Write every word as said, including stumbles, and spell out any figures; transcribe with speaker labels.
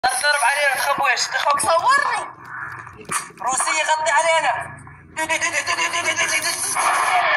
Speaker 1: ضرب علينا تخبويش تخبو
Speaker 2: صورني.
Speaker 1: روسية غطي علينا.